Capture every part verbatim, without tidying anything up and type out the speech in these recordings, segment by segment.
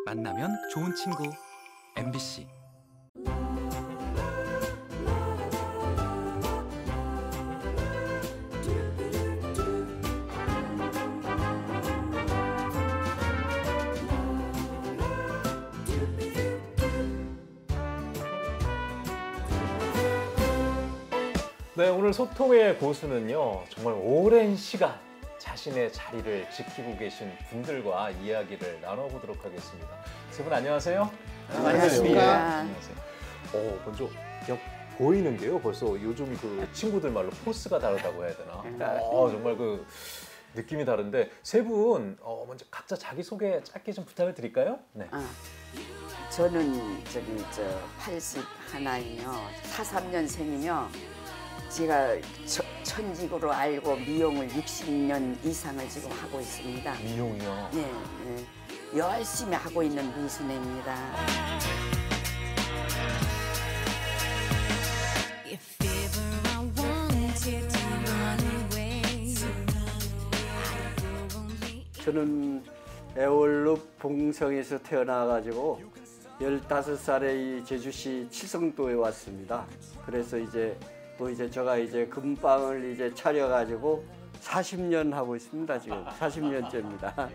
만나면 좋은 친구 엠비씨. 네, 오늘 소통의 고수는요, 정말 오랜 시간 자신의 자리를 지키고 계신 분들과 이야기를 나눠보도록 하겠습니다. 세 분 안녕하세요. 안녕하십니까. 안녕하세요. 오, 먼저 그냥 보이는 게요, 벌써 요즘 그 친구들 말로 포스가 다르다고 해야 되나? 어, 정말 그 느낌이 다른데 세 분 어, 먼저 각자 자기 소개 짧게 좀 부탁을 드릴까요? 네. 아, 저는 저기 저 팔십일이며 사십삼 년생이며 제가 저, 천직으로 알고 미용을 육십 년 이상을 지금 하고 있습니다. 미용이요? 네, 네. 열심히 하고 있는 누수네입니다. 저는 애월읍 봉성에서 태어나가지고 열다섯 살에 이 제주시 칠성도에 왔습니다. 그래서 이제 또 이제 제가 이제 금방을 이제 차려가지고 사십 년 하고 있습니다. 지금 사십 년째입니다.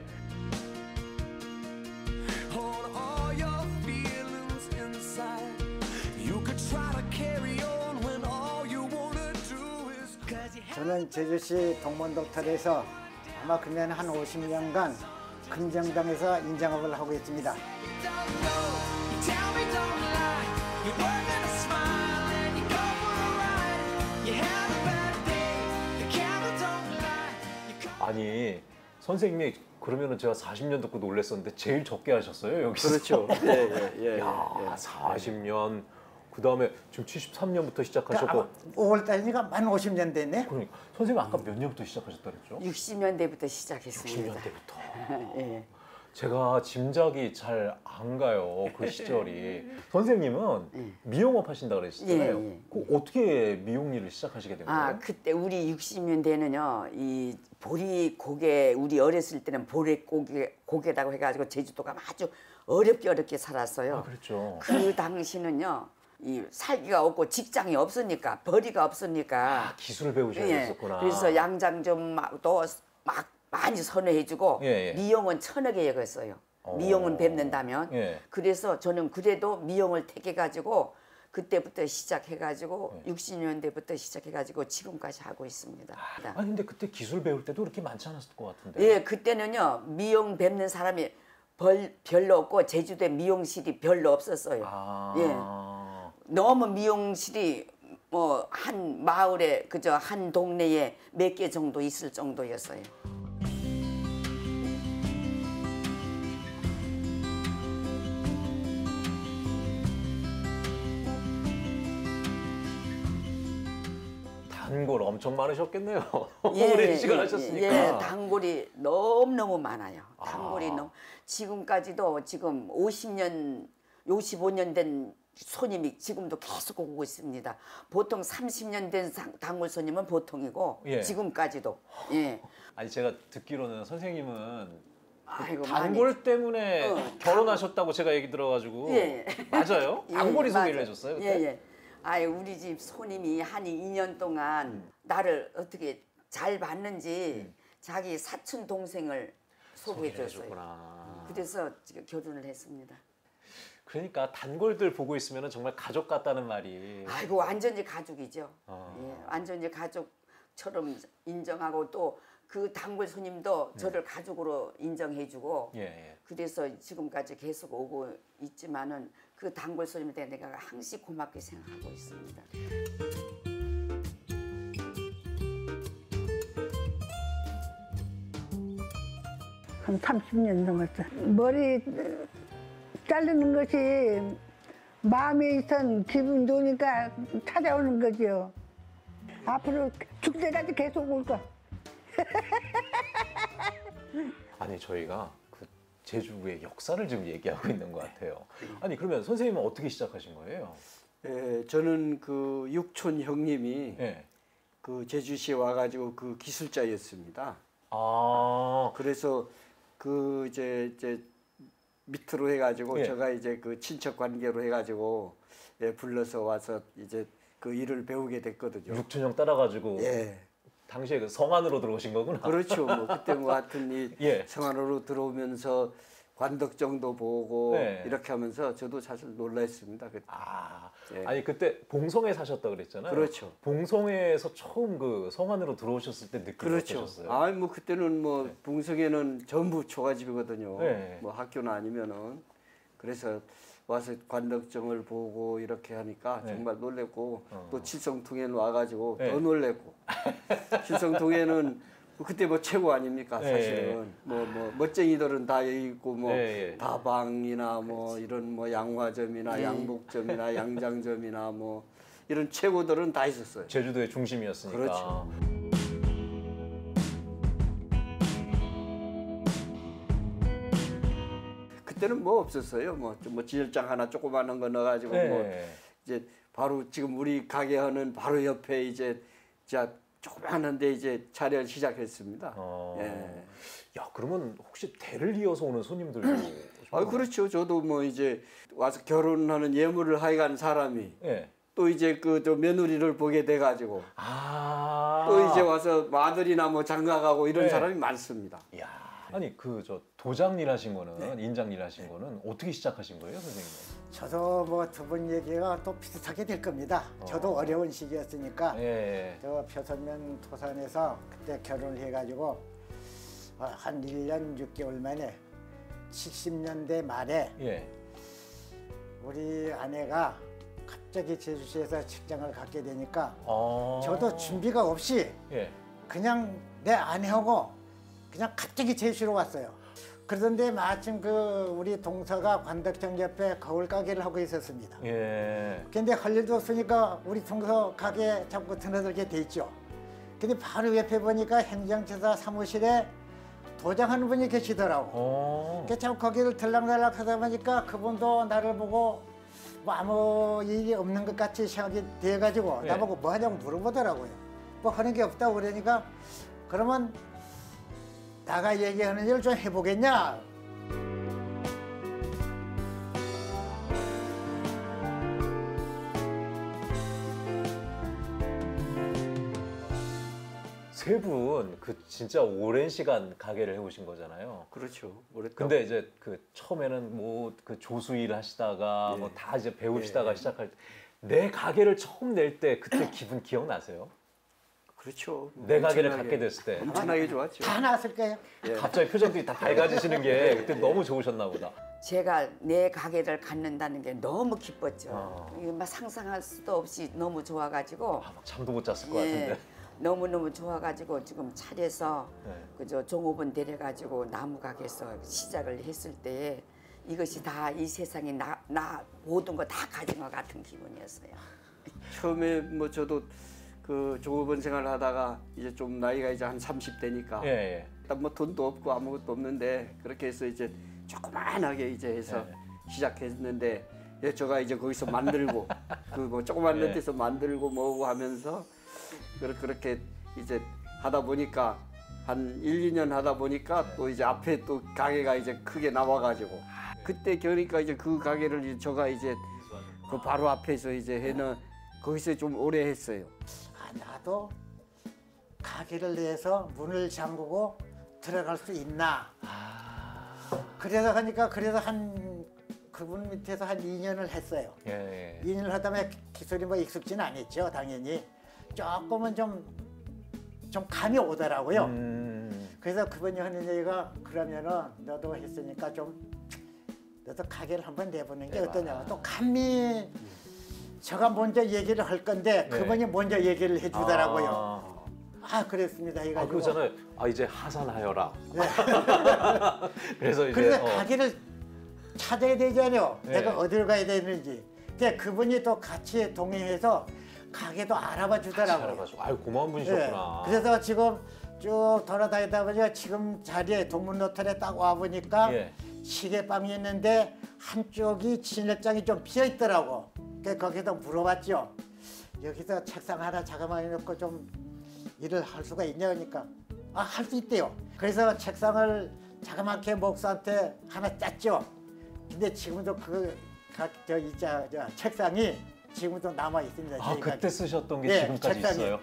저는 제주시 동문도탈에서 아마 그러면 한 오십 년간 금정당에서 인장업을 하고 있습니다. 아니, 선생님이 그러면은 제가 사십 년 듣고 놀랐었는데 제일 적게 하셨어요, 여기서? 그렇죠. 예, 예, 예, 야, 예, 예. 사십 년. 그 다음에 지금 칠십삼 년부터 시작하셨고. 오월 달이니까 만 오십 년 됐네. 그러니까 선생님 아까 몇 년부터 시작하셨다 그랬죠? 육십 년대부터 시작했습니다. 육십 년대부터. 예. 제가 짐작이 잘 안 가요, 그 시절이. 선생님은 예. 미용업 하신다 그러시잖아요. 예, 예. 그 어떻게 미용 일을 시작하시게 된 거예요? 아, 그때 우리 육십 년대는요, 이 보리 고개, 우리 어렸을 때는 보리 고개, 고개라고 해가지고 제주도가 아주 어렵게 어렵게 살았어요. 아, 그렇죠. 그 당시는요, 이 살기가 없고 직장이 없으니까, 벌이가 없으니까. 아, 기술을 배우셔야 예, 됐었구나. 그래서 양장점도 막 많이 선호해주고 예, 예. 미용은 천억에 여겼어요. 어. 미용은 뵙는다면. 예. 그래서 저는 그래도 미용을 택해가지고 그때부터 시작해가지고 예. 육십 년대부터 시작해가지고 지금까지 하고 있습니다. 아니 근데 그때 기술 배울 때도 그렇게 많지 않았을 것 같은데. 예, 그때는요 미용 뵙는 사람이 벌, 별로 없고 제주도에 미용실이 별로 없었어요. 아. 예, 너무 미용실이 뭐 한 마을에 그저 한 동네에 몇 개 정도 있을 정도였어요. 단골 엄청 많으셨겠네요. 예, 오랜 시간 예, 하셨으니까. 예, 단골이 너무너무 많아요. 단골이 아. 너무 지금까지도 지금 오십 년, 오십오 년 된 손님이 지금도 계속 오고 있습니다. 보통 삼십 년 된 단골 손님은 보통이고 예. 지금까지도. 예. 아니 제가 듣기로는 선생님은 아이고, 단골 많이. 때문에 어, 결혼하셨다고 제가 얘기 들어가지고. 예. 맞아요? 예, 단골이 소개를 맞아요. 해줬어요 그때? 예, 예. 아이 우리 집 손님이 한 이 년 동안 음. 나를 어떻게 잘 봤는지 음. 자기 사촌 동생을 소개해 소개를 줬어요. 해줬구나. 그래서 지금 결혼을 했습니다. 그러니까 단골들 보고 있으면 정말 가족 같다는 말이. 아이고 완전히 가족이죠. 아. 예, 완전히 가족처럼 인정하고 또 그 단골 손님도 저를 가족으로 인정해주고. 예, 예. 그래서 지금까지 계속 오고 있지만은 그 단골 손님에 대해 내가 항상 고맙게 생각하고 있습니다. 한 삼십 년 넘었어. 머리 자르는 것이 마음에 있던 기분 좋으니까 찾아오는 거죠. 앞으로 죽을 때까지 계속 올 거야. 아니 저희가 그 제주의 역사를 지금 얘기하고 있는 것 같아요. 아니 그러면 선생님은 어떻게 시작하신 거예요? 예, 저는 그 육촌 형님이 예. 그 제주시에 와가지고 그 기술자였습니다. 아, 그래서 그 이제 이제 밑으로 해가지고 예. 제가 이제 그 친척 관계로 해가지고 예, 불러서 와서 이제 그 일을 배우게 됐거든요. 육춘형 따라가지고 예. 당시에 그 성안으로 들어오신 거구나. 그렇죠. 뭐 그때 뭐 하여튼 이 예. 성안으로 들어오면서 관덕정도 보고 네. 이렇게 하면서 저도 사실 놀랐습니다. 그때. 아, 예. 아니 그때 봉성에 사셨다 그랬잖아요. 그렇죠. 봉성에서 처음 그 성안으로 들어오셨을 때 느낌이 그렇죠. 어떠셨어요? 아니 뭐 그때는 뭐 봉성에는 전부 초가집이거든요. 네. 뭐 학교는 아니면은 그래서 와서 관덕정을 보고 이렇게 하니까 네. 정말 놀랬고 어. 또 칠성통에는 와가지고 네. 더 놀랬고 칠성통에는 그때 뭐 최고 아닙니까 네. 사실은 뭐 뭐 멋쟁이들은 다 여기 있고 뭐 네. 다방이나 뭐 이런 뭐 양화점이나 양복점이나 양장점이나 뭐 이런 최고들은 다 있었어요. 제주도의 중심이었으니까. 그렇죠. 그때는 뭐 없었어요. 뭐, 좀 뭐 지혈장 하나 조그마한 거 넣어가지고 네. 뭐 이제 바로 지금 우리 가게 하는 바로 옆에 이제 자 조그마한데 이제 차려 시작했습니다. 어. 예. 야, 그러면 혹시 대를 이어서 오는 손님들도 아 그렇죠. 저도 뭐 이제 와서 결혼하는 예물을 하여간 사람이 예. 또 이제 그 저 며느리를 보게 돼가지고 아. 또 이제 와서 뭐 아들이나 뭐 장가가고 이런 네. 사람이 많습니다. 야, 아니 그 저 도장 일 하신 거는 네. 인장 일 하신 거는 어떻게 시작하신 거예요, 선생님? 저도 뭐 두 분 얘기가 또 비슷하게 될 겁니다. 저도 어. 어려운 시기였으니까 예. 저 표선면 토산에서 그때 결혼을 해가지고 어, 한 일 년 육 개월 만에 칠십 년대 말에 예. 우리 아내가 갑자기 제주시에서 직장을 갖게 되니까 어. 저도 준비가 없이 예. 그냥 내 아내하고 그냥 갑자기 제주시로 왔어요. 그러던데 마침 그 우리 동서가 관덕정 옆에 거울 가게를 하고 있었습니다. 예. 근데 할 일도 없으니까 우리 동서 가게 자꾸 드나들게 돼 있죠. 근데 바로 옆에 보니까 행정처사 사무실에 도장하는 분이 계시더라고. 어. 그래서 자꾸 거기를 들락날락 하다 보니까 그분도 나를 보고 뭐 아무 일이 없는 것 같이 생각이 돼가지고 네. 나보고 뭐 하냐고 물어보더라고요. 뭐 하는 게 없다고 그러니까 그러면 나가 얘기하는 일을 좀 해보겠냐? 세 분 그 진짜 오랜 시간 가게를 해오신 거잖아요. 그렇죠. 오랫동안. 근데 이제 그 처음에는 뭐 그 조수 일 하시다가 예. 뭐 다 이제 배우시다가 예. 시작할 때 내 가게를 처음 낼 때 그때 기분 기억나세요? 그렇죠. 내 가게를 엄청나게- 갖게 됐을 때 엄청나게 좋았죠. 다 나왔을 거예요. 예. 갑자기 표정들이 다 밝아지시는 게 그때 너무 좋으셨나 보다. 제가 내 가게를 갖는다는 게 너무 기뻤죠. 아. 이게 막 상상할 수도 없이 너무 좋아가지고 아, 막 잠도 못 잤을 것 예, 같은데. 너무너무 좋아가지고 지금 차려서 네. 그저 종업원 데려가지고 나무 가게에서 시작을 했을 때에 이것이 다 이 세상에 나, 나 모든 거 다 가진 것 같은 기분이었어요. 처음에 뭐 저도 그 종업원 생활을 하다가 이제 좀 나이가 이제 한 삼십 대니까 예, 예. 일단 뭐 돈도 없고 아무것도 없는데 그렇게 해서 이제 조그만하게 이제 해서 네. 시작했는데 예, 제가 이제 거기서 만들고 그 뭐 조그만 네. 데서 만들고 뭐고 하면서 그렇- 그렇게 이제 하다 보니까 한 일, 이 년 하다 보니까 또 이제 앞에 또 가게가 이제 크게 나와가지고 그때 그러니까 이제 그 가게를 이제 제가 이제 그 바로 앞에서 이제 해는 거기서 좀 오래 했어요. 아, 나도 가게를 내서 문을 잠그고 들어갈 수 있나? 그래서 하니까 그래서 한 그분 밑에서 한 이 년을 했어요. 예, 예. 이 년을 하다 보면 기술이 뭐 익숙지는 않았죠, 당연히. 조금은 좀, 좀 감이 오더라고요. 음, 그래서 그분이 하는 얘기가 그러면은 너도 했으니까 좀 너도 가게를 한번 내보는 게 내봐. 어떠냐고. 또 감히 제가 먼저 얘기를 할 건데 네. 그분이 먼저 얘기를 해주더라고요. 아, 아, 그랬습니다. 아 해가지고. 그러잖아요. 아 이제 하산하여라. 네. 그래서 이제 그래서 어, 가게를 찾아야 되잖아요. 네. 내가 어디로 가야 되는지. 근데 그분이 또 같이 동행해서 가게도 알아봐 같이 주더라고요. 알아가지고 아유 고마운 예. 분이셨구나. 그래서 지금 쭉 돌아다니다 보니까 지금 자리에 동문호텔에 딱 와보니까 예. 시계방이 있는데 한쪽이 진열장이 좀 비어 있더라고. 그래서 거기서 물어봤죠. 여기서 책상 하나 자그마하게 놓고 좀 일을 할 수가 있냐 그러니까 아, 할 수 있대요. 그래서 책상을 자그맣게 목사한테 하나 짰죠. 근데 지금도 그저 이자 저 책상이 지금도 남아 있습니다. 아, 저희가. 그때 쓰셨던 게 예, 지금까지 책상이. 있어요?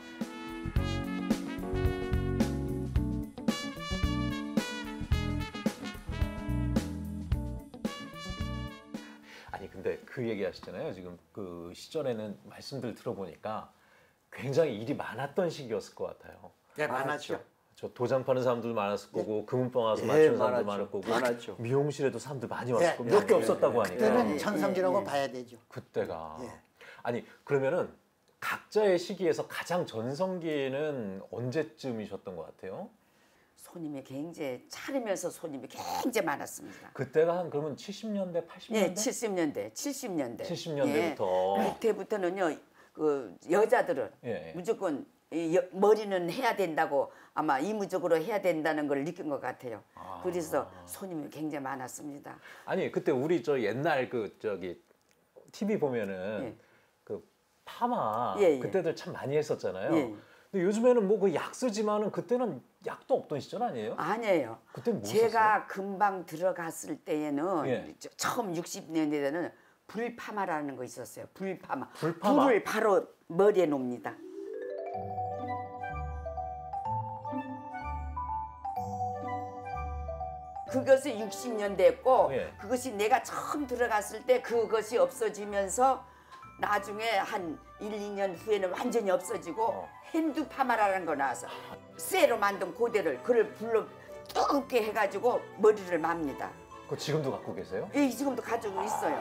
아니 근데 그 얘기 하시잖아요. 지금 그 시절에는 말씀들 들어보니까 굉장히 일이 많았던 시기였을 것 같아요. 네, 많았죠. 저 도장 파는 사람들 많았을 거고 금은방 와서 예, 맞추는 사람들 많았죠. 많을 거고 많았죠. 미용실에도 사람들 많이 왔을 예, 거고 몇 개 예, 없었다고 하니까 그때는 예, 천성기라고 예, 예. 봐야 되죠. 그때가 예. 아니 그러면은 각자의 시기에서 가장 전성기는 언제쯤이셨던 것 같아요? 손님이 굉장히 차리면서 손님이 굉장히 많았습니다. 그때가 한 그러면 칠십 년대, 팔십 년대? 예, 칠십 년대, 칠십 년대. 칠십 년대부터. 예, 그때부터는요, 그 여자들은 예, 예. 무조건 이 여- 머리는 해야 된다고 아마 이무적으로 해야 된다는 걸 느낀 것 같아요. 아. 그래서 손님이 굉장히 많았습니다. 아니 그때 우리 저 옛날 그 저기 티비 보면은 예. 그 파마 예, 예. 그때들 참 많이 했었잖아요. 예. 근데 요즘에는 뭐 그 약 쓰지만은 그때는 약도 없던 시절 아니에요? 아니에요. 그때 뭐 제가 금방 들어갔을 때에는 예. 저- 처음 육십 년대에는 불파마라는 거 있었어요. 불파마. 불파마? 불을 바로 머리에 놓습니다. 그것이 육십 년대였고 예. 그것이 내가 처음 들어갔을 때 그것이 없어지면서 나중에 한 일, 이 년 후에는 완전히 없어지고 어. 핸드 파마라는 거 나와서 쇠로 만든 고데를 그걸 불로 뜨겁게 해가지고 머리를 맙니다. 그거 지금도 갖고 계세요? 예, 지금도 가지고 있어요.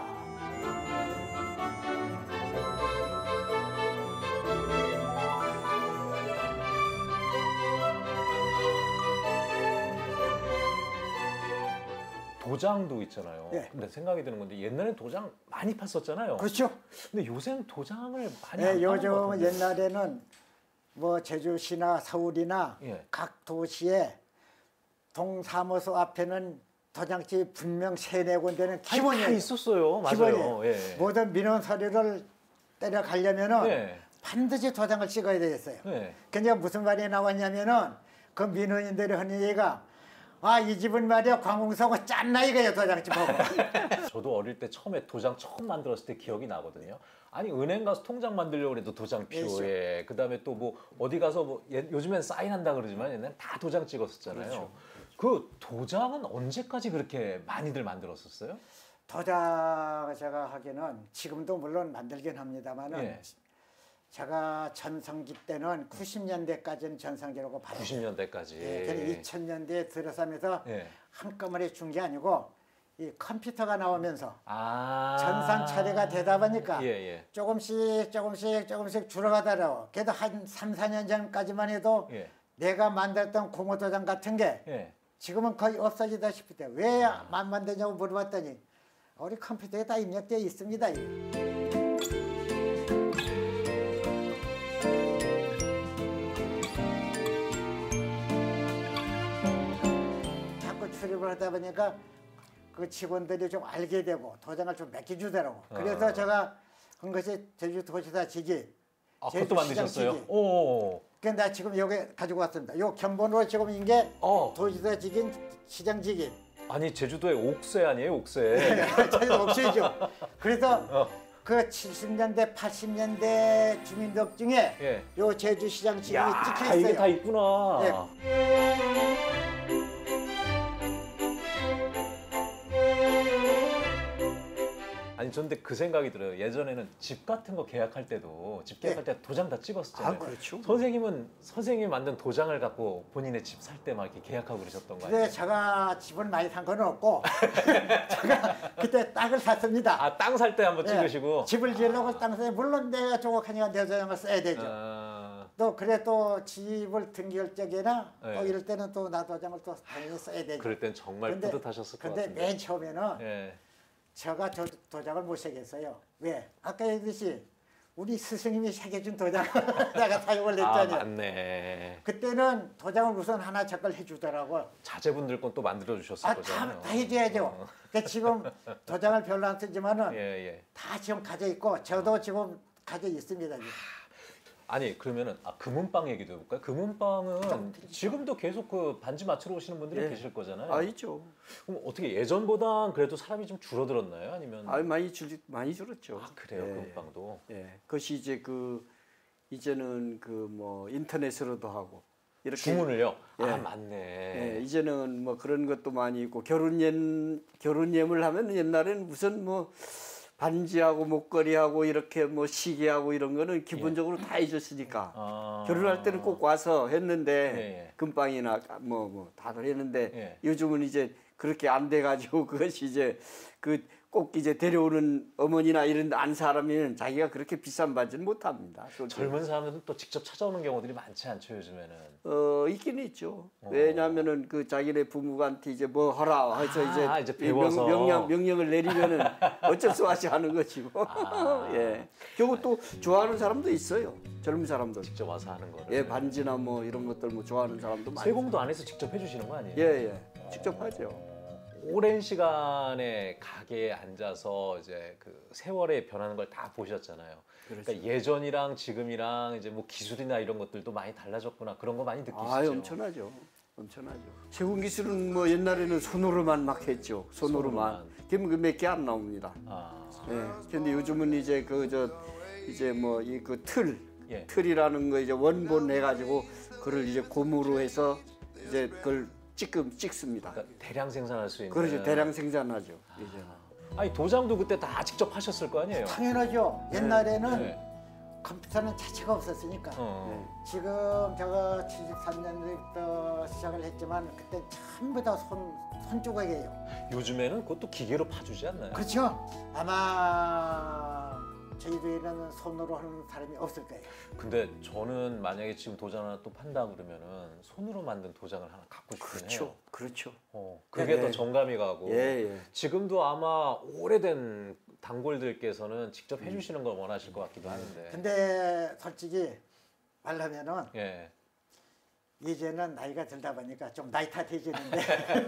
도장도 있잖아요. 예. 근데 생각이 드는 건데 옛날엔 도장 많이 팠었잖아요. 그렇죠. 근데 요새는 도장을 많이 예, 안 파는 것 요즘 같은데. 옛날에는 뭐 제주시나 서울이나 예. 각 도시에 동사무소 앞에는 도장집이 분명 세네 군데는 아니, 기본이에요. 다 있었어요. 맞아요. 기본이에요. 예. 모든 민원 서류를 때려가려면은 예. 반드시 도장을 찍어야 되겠어요. 예. 그러니까 무슨 말이 나왔냐면은 그 민원인들이 하는 얘기가 아, 이 집은 말이야 관공서고 짠나 이거예요 도장집하고. 저도 어릴 때 처음에 도장 처음 만들었을 때 기억이 나거든요. 아니 은행 가서 통장 만들려고 해도 도장 필요해. 그다음에 또 뭐 어디 가서 뭐 예- 요즘엔 사인한다 그러지만 옛날엔 다 도장 찍었었잖아요. 그 도장은 언제까지 그렇게 많이들 만들었었어요? 도장 제가 하기는 지금도 물론 만들긴 합니다만은 예. 제가 전성기 때는 구십 년대까지는 전성기라고 봐요. 구십 년대까지. 예, 그래서 이천 년대에 들어서면서 예. 한꺼번에 준 게 아니고 이 컴퓨터가 나오면서 아. 전산 처리가 되다 보니까 예, 예. 조금씩 조금씩 조금씩 줄어가더라고. 그래도 한 삼, 사 년 전까지만 해도 예. 내가 만들었던 고무도장 같은 게 예. 지금은 거의 없어지다시피 돼. 왜 안 만드냐고 물어봤더니 우리 컴퓨터에 다 입력되어 있습니다. 자꾸 출입을 하다 보니까 그 직원들이 좀 알게 되고 도장을 좀 맡겨주더라고. 그래서 아. 제가 한 것이 제주도지사 직위. 아, 그것도 제주시장 만드셨어요? 직위. 오. 그러니까 나 지금 여기 가지고 왔습니다. 요 견본으로 지금 이게 어. 도지사 직인 시장 직인. 아니 제주도에 옥새 아니에요, 옥새. 저희도 없어야죠. 그래서 어. 그 칠십 년대, 팔십 년대 주민들 중에 예. 요 제주시장 직인이 야, 찍혀 있어요. 이게 다 있구나. 예. 아니 저는데 그 생각이 들어요. 예전에는 집 같은 거 계약할 때도 집 계약할 때 도장 다 찍었었잖아요. 아, 그렇죠. 선생님은 선생님이 만든 도장을 갖고 본인의 집 살 때 막 이렇게 계약하고 그러셨던 거 아니에요? 근데 제가 집을 많이 산 건 없고 제가 그때 땅을 샀습니다. 아, 땅 살 때 한번 예. 찍으시고. 집을 지으려고 땅 샀는데 물론 내가 조각하니까 내 도장을 써야 되죠. 아, 또 그래 또 집을 등기할 적에나 네. 또 이럴 때는 또 나 도장을 또 당연히 써야 되죠. 그럴 땐 정말 근데- 뿌듯하셨을 것 근데 같은데. 맨 처음에는 예. 제가 도, 도장을 못 새겼어요. 왜? 아까 얘기했듯이 우리 스승님이 새겨준 도장을 내가 사용을 아, 했잖아요. 맞네. 그때는 도장을 우선 하나 작걸 해주더라고. 자제분들 건 또 만들어 주셨을 아, 다, 거잖아요. 다 해줘야죠. 어. 그러니까 지금 도장을 별로 안 쓰지만은 예, 예. 다 지금 가져 있고 저도 지금 가져 있습니다. 지금. 아니 그러면은 아, 금은방 얘기도 해볼까요? 금은방은 지금도 계속 그 반지 맞추러 오시는 분들이 예. 계실 거잖아요. 아 있죠. 그럼 어떻게 예전보단 그래도 사람이 좀 줄어들었나요? 아니면 아 많이 줄 많이 줄었죠. 아, 그래요 예. 금은방도. 예. 그것이 이제 그 이제는 그 뭐 인터넷으로도 하고 이렇게 주문을요? 예. 아 맞네. 예, 이제는 뭐 그런 것도 많이 있고 결혼연 결혼예물 하면 옛날에는 무슨 뭐 반지하고 목걸이하고 이렇게 뭐 시계하고 이런 거는 기본적으로 다 해줬으니까 아. 결혼할 때는 꼭 와서 했는데 예, 예. 금방이나 뭐 뭐 다들 했는데 예. 요즘은 이제 그렇게 안 돼가지고 그것이 이제 그 꼭 이제 데려오는 어머니나 이런 안 사람이면 자기가 그렇게 비싼 반지는 못 합니다. 젊은 사람들은 또 직접 찾아오는 경우들이 많지 않죠 요즘에는. 어 있긴 있죠. 왜냐하면은 그 자기네 부모한테 이제 뭐 하라 해서 아, 이제, 이제 배워서. 명, 명령 명령을 내리면은 어쩔 수 없이 하는 것이고. 아. 예. 결국 또 좋아하는 사람도 있어요. 젊은 사람들. 직접 와서 하는 거를. 예, 반지나 뭐 이런 것들 뭐 좋아하는 사람도 많아요. 세공도 안에서 직접 해주시는 거 아니에요? 예, 예. 직접 하죠. 오랜 시간에 가게에 앉아서 이제 그 세월에 변하는 걸 다 보셨잖아요. 그러니까 예전이랑 지금이랑 이제 뭐 기술이나 이런 것들도 많이 달라졌구나 그런 거 많이 느끼시죠? 아, 엄청나죠. 엄청나죠. 세공 기술은 뭐 옛날에는 손으로만 막 했죠. 손으로만. 그러면 그 몇 개 안 나옵니다. 아, 예. 근데 요즘은 이제 그 저 이제 뭐 이 그 틀, 예. 틀이라는 거 이제 원본 해 가지고 그걸 이제 고무로 해서 이제 그걸 찍금 찍습니다. 그러니까 대량 생산할 수 있는. 그렇죠. 대량 생산하죠. 이제는. 아니 도장도 그때 다 직접 하셨을 거 아니에요? 당연하죠. 옛날에는 네. 컴퓨터는 자체가 없었으니까. 어. 지금 제가 칠십삼 년부터 시작을 했지만 그때 전부 다 손, 손조각이에요. 요즘에는 그것도 기계로 파주지 않나요? 그렇죠? 아마 저희 뒤에는 손으로 하는 사람이 없을 거예요. 근데 저는 만약에 지금 도장 하나 또 판다 그러면은 손으로 만든 도장을 하나 갖고 싶긴 그렇죠. 해요. 그렇죠. 어, 그게 예. 더 정감이 가고. 예, 예. 지금도 아마 오래된 단골들께서는 직접 해주시는 걸 원하실 것 같기도 하는데. 근데 솔직히 말하면은 예. 이제는 나이가 들다 보니까 좀 나이 탓해지는데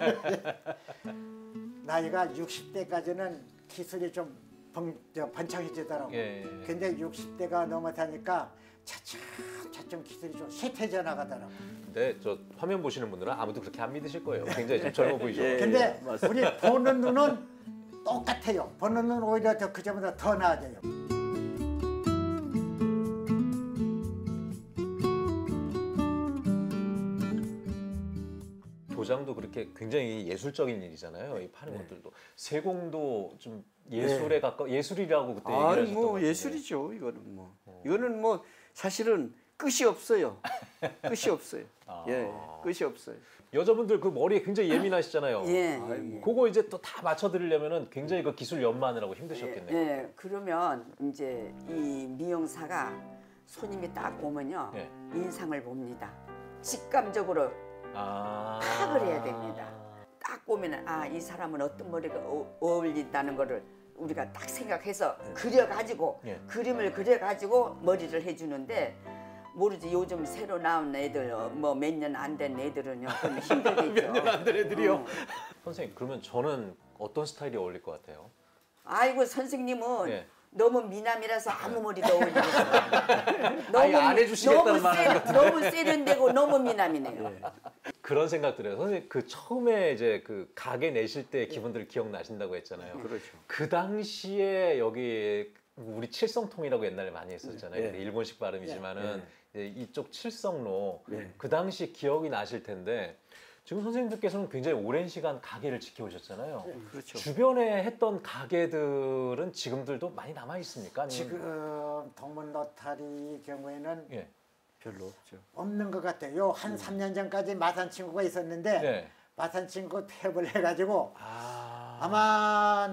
나이가 육십 대까지는 기술이 좀 번, 저, 번창해지더라고. 예, 예. 근데 육십 대가 넘어가니까 차츰 차츰 기술이 좀 쇠퇴져 나가더라고. 근데 저 화면 보시는 분들은 아무도 그렇게 안 믿으실 거예요. 굉장히 좀 젊어 보이죠. 예. 근데 맞습니다. 우리 보는 눈은 똑같아요. 보는 눈은 오히려 더 그전보다 더 나아져요. 도장도 그렇게 굉장히 예술적인 일이잖아요. 이 파는 네. 것들도 세공도 좀 예술에 가까 예술이라고 그때 얘기를 아, 하셨던 것 뭐 같은데. 예술이죠. 이거는 뭐. 이거는 뭐 사실은 끝이 없어요. 끝이 없어요. 아. 예, 끝이 없어요. 여자분들 그 머리에 굉장히 예민하시잖아요. 예. 아이고. 그거 이제 또 다 맞춰드리려면은 굉장히 그 기술 연마하느라고 힘드셨겠네요. 예, 그러면 이제 이 미용사가 손님이 딱 오면요 예. 인상을 봅니다. 직감적으로 아. 파악을 해야 됩니다. 딱 보면은 아, 이 사람은 어떤 머리가 어, 어울린다는 거를 우리가 딱 생각해서 그려가지고 예. 그림을 그려가지고 머리를 해주는데 모르지 요즘 새로 나온 애들 뭐 몇 년 안 된 애들은요 그럼 힘들겠죠. 몇 년 안 된 애들이요? 어. 선생님 그러면 저는 어떤 스타일이 어울릴 것 같아요? 아이고 선생님은 예. 너무 미남이라서 아무 머리도 어울리고 아예 안 해주시겠다는 너무 말은 세, 너무 세련되고 너무 미남이네요. 그런 생각 들어요. 선생님 그 처음에 이제 그 가게 내실 때 기분들 기억나신다고 했잖아요. 그렇죠. 그 당시에 여기 우리 칠성통이라고 옛날에 많이 했었잖아요. 예. 일본식 발음이지만은 이제 이쪽 칠성로 예. 그 당시 기억이 나실 텐데 지금 선생님들께서는 굉장히 오랜 시간 가게를 지켜오셨잖아요. 그렇죠. 주변에 했던 가게들은 지금들도 많이 남아 있습니까? 아니면- 지금 동문 로타리 경우에는 예. 별로 없죠. 없는 것 같아요. 한 삼 년 전까지 마산 친구가 있었는데 네. 마산 친구 폐업을 해가지고 아. 아마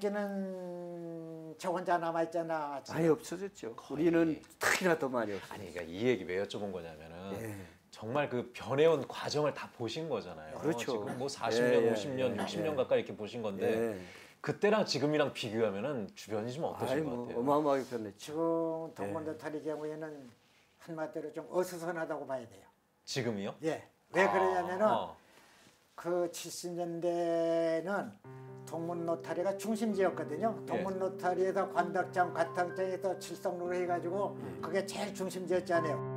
남아있기는 저 혼자 남아있잖아. 지금. 많이 없어졌죠. 우리는 특히나 더 많이 없어요. 아니 그러니까 이 얘기 왜 여쭤본 거냐면은 예. 정말 그 변해온 과정을 다 보신 거잖아요. 그렇죠. 지금 뭐 사십 년, 예, 예, 오십 년, 예, 육십 년 예. 가까이 이렇게 보신 건데 예. 그때랑 지금이랑 비교하면은 주변이 좀 어떠신 아이 것 뭐 같아요? 어마어마하게 변했죠. 지금 동문 로타리 경우에는 한마디로 좀 어수선하다고 봐야 돼요. 지금이요? 예. 왜 그러냐면은 어. 그 그 칠십 년대는 동문 노타리가 중심지였거든요. 동문 노타리에서 관덕장, 가탕장에서 칠성로로 해가지고 그게 제일 중심지였잖아요.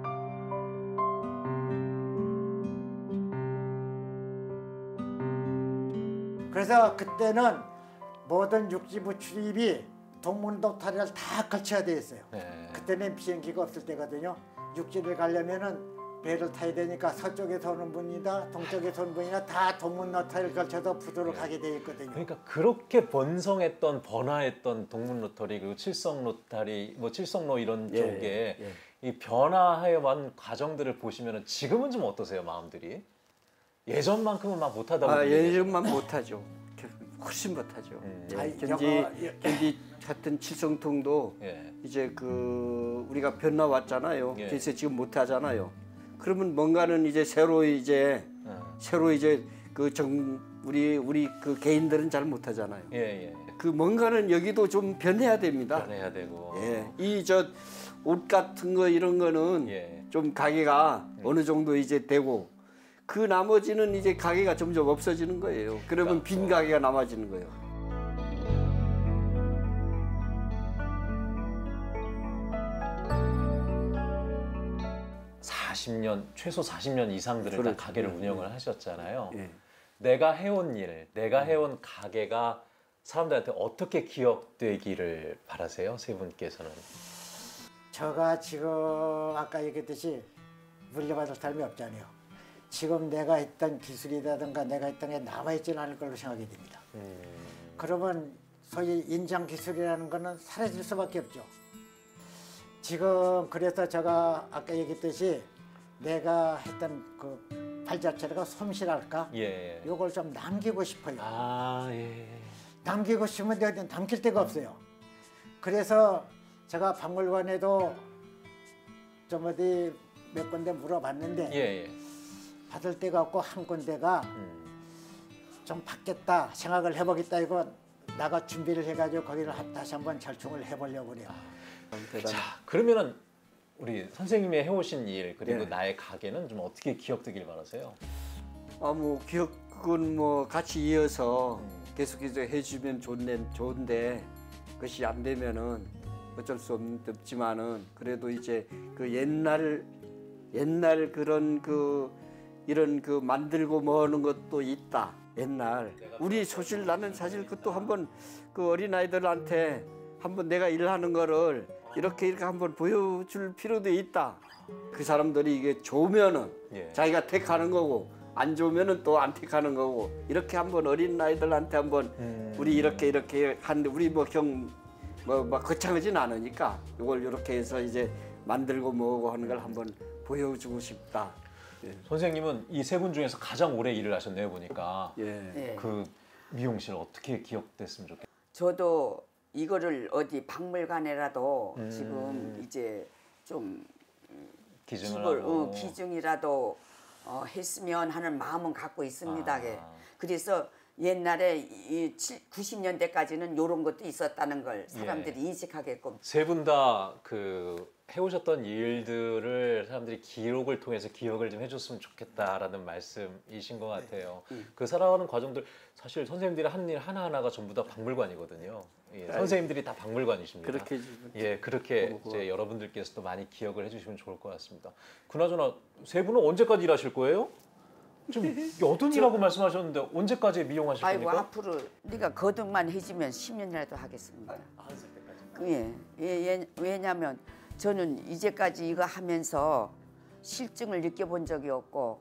그래서 그때는 모든 육지부 출입이 동문 노타리를 다 걸쳐야 돼 있어요. 네. 그때는 비행기가 없을 때거든요. 육지를 가려면은 배를 타야 되니까 서쪽에서 오는 분이다 동쪽에서 오는 분이나 다 동문 노타리를 걸쳐서 부두로 가게 돼 있거든요. 그러니까 그렇게 번성했던 번화했던 동문 로터리 그리고 칠성 로터리 뭐 칠성로 이런 예, 쪽에 예. 이 변화해온 과정들을 보시면은 지금은 좀 어떠세요 마음들이? 예전만큼은 막 못하다고. 아, 얘기해요. 예전만 못하죠. 훨씬 못하죠. 음. 예, 아이, 견지 영어, 예. 견지 같은 칠성통도 예. 이제 그 우리가 변화 왔잖아요. 예. 그래서 지금 못하잖아요. 그러면 뭔가는 이제 새로 이제 어. 새로 이제 그 정 우리 우리 그 개인들은 잘 못하잖아요. 예, 예. 그 뭔가는 여기도 좀 변해야 됩니다. 변해야 되고. 예, 이 저 옷 같은 거 이런 거는 예. 좀 가게가 어느 정도 이제 되고 그 나머지는 이제 가게가 점점 없어지는 거예요. 그러면 빈 가게가 남아지는 거예요. 사십 년 최소 사십 년 이상들을 다 그렇죠. 가게를 예, 운영을 하셨잖아요. 예. 내가 해온 일, 내가 해온 가게가 사람들한테 어떻게 기억되기를 바라세요? 세 분께서는. 제가 지금 아까 얘기했듯이 물려받을 사람이 없잖아요. 지금 내가 했던 기술이라든가 내가 했던 게 남아있지는 않을 걸로 생각이 됩니다. 음. 그러면 소위 인장 기술이라는 거는 사라질 수밖에 없죠. 지금 그래서 제가 아까 얘기했듯이 내가 했던 그 발자취가 솜씨랄까? 예. 요걸 좀 남기고 싶어요. 아, 예. 남기고 싶으면 내가 남길 데가 없어요. 그래서 제가 박물관에도 좀 어디 몇 군데 물어봤는데 예, 예. 받을 데가 없고 한 군데가 음. 좀 받겠다 생각을 해보겠다 이거 나가 준비를 해가지고 거기를 다시 한번 절충을 해보려고 그래요. 대단. 자, 그러면은 우리 선생님이 해오신 일 그리고 예. 나의 가게는 좀 어떻게 기억되길 바라세요? 아뭐 기억은 뭐 같이 이어서 음. 계속해서 해주면 좋네 좋은데 그것이 안 되면은 어쩔 수 없- 없지만은 그래도 이제 그 옛날 옛날 그런 그 이런 그 만들고 뭐 하는 것도 있다. 옛날 우리 소실 나는 사실 그것도 한번 그 어린 아이들한테 한번 내가 일하는 거를 이렇게 이렇게 한번 보여줄 필요도 있다. 그 사람들이 이게 좋으면은 예. 자기가 택하는 거고 안 좋으면은 또 안 택하는 거고 이렇게 한번 어린 아이들한테 한번 음. 우리 이렇게 이렇게 하는데 우리 뭐 경 뭐 막 거창하진 않으니까 이걸 이렇게 해서 이제 만들고 뭐고 하는 걸 한번 보여주고 싶다. 예. 선생님은 이 세 분 중에서 가장 오래 일을 하셨네요 보니까. 예. 네. 그 미용실 어떻게 기억됐으면 좋겠어요? 저도 이거를 어디 박물관에라도 음. 지금 이제 좀 기증을 기볼, 하고. 어, 기증이라도 어, 했으면 하는 마음은 갖고 있습니다. 아. 그래서 옛날에 이 구십 년대까지는 이런 것도 있었다는 걸 사람들이 예. 인식하게끔. 세 분 다 그 해오셨던 일들을 사람들이 기록을 통해서 기억을 좀 해줬으면 좋겠다라는 말씀이신 것 같아요. 그 살아가는 과정들 사실 선생님들이 하는 일 하나하나가 전부 다 박물관이거든요. 예, 선생님들이 다 박물관이십니다. 그렇게 예, 그렇게 너무 고마워. 이제 여러분들께서도 많이 기억을 해주시면 좋을 것 같습니다. 그나저나 세 분은 언제까지 일하실 거예요? 지금 여든 이라고 말씀하셨는데 언제까지 미용하실 아이고 겁니까? 앞으로 네가 거듭만 해주면 십 년이라도 하겠습니다. 예, 예, 예, 왜냐하면 저는 이제까지 이거 하면서 실증을 느껴본 적이 없고